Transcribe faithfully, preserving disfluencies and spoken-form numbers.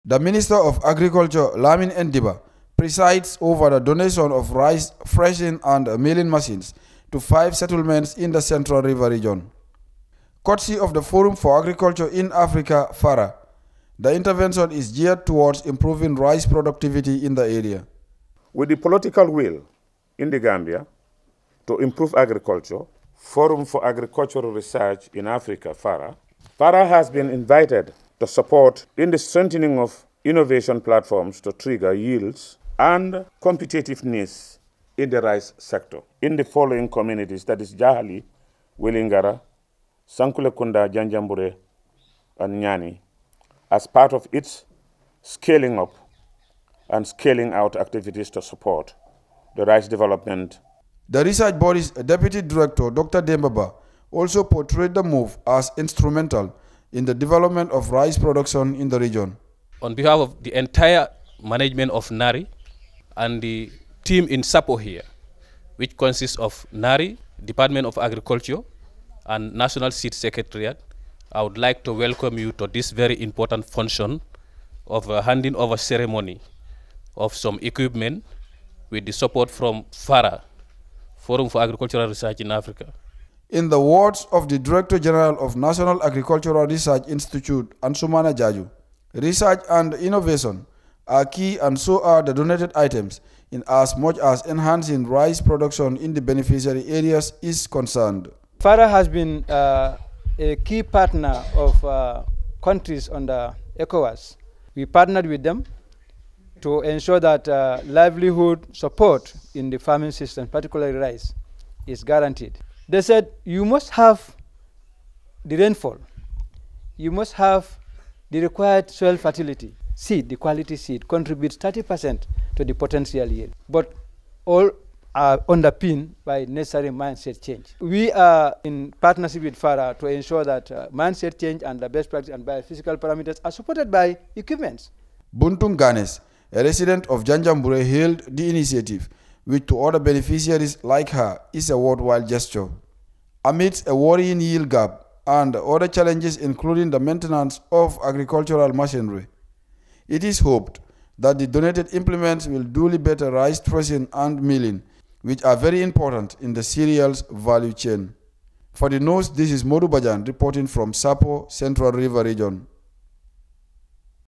The Minister of Agriculture, Lamin Ndiba, presides over the donation of rice threshing and milling machines to five settlements in the Central River region. Courtesy of the Forum for Agriculture in Africa, FARA, the intervention is geared towards improving rice productivity in the area. With the political will in the Gambia to improve agriculture, Forum for Agricultural Research in Africa, FARA, FARA has been invited to support in the strengthening of innovation platforms to trigger yields and competitiveness in the rice sector in the following communities, that is Jahali, Wilingara, Sankulekunda, Janjambure, and Nyani, as part of its scaling up and scaling out activities to support the rice development. The research body's Deputy Director, Doctor Dembaba, also portrayed the move as instrumental in the development of rice production in the region. On behalf of the entire management of NARI and the team in SAPO here, which consists of NARI, Department of Agriculture, and National Seed Secretariat, I would like to welcome you to this very important function of a handing over ceremony of some equipment with the support from FARA, Forum for Agricultural Research in Africa. In the words of the Director General of National Agricultural Research Institute, Ansumana Jaju, research and innovation are key, and so are the donated items, in as much as enhancing rice production in the beneficiary areas is concerned. FARA has been uh, a key partner of uh, countries under ECOWAS. We partnered with them to ensure that uh, livelihood support in the farming system, particularly rice, is guaranteed. They said you must have the rainfall, you must have the required soil fertility. Seed, the quality seed, contributes thirty percent to the potential yield, but all are underpinned by necessary mindset change. We are in partnership with FARA to ensure that uh, mindset change and the best practice and biophysical parameters are supported by equipments. Buntung Ganes, a resident of Janjambure, hailed the initiative, which to other beneficiaries like her is a worthwhile gesture. Amidst a worrying yield gap and other challenges including the maintenance of agricultural machinery, it is hoped that the donated implements will duly better rice threshing and milling, which are very important in the cereals value chain. For the news, this is Modu Bajan reporting from Sapo, Central River region.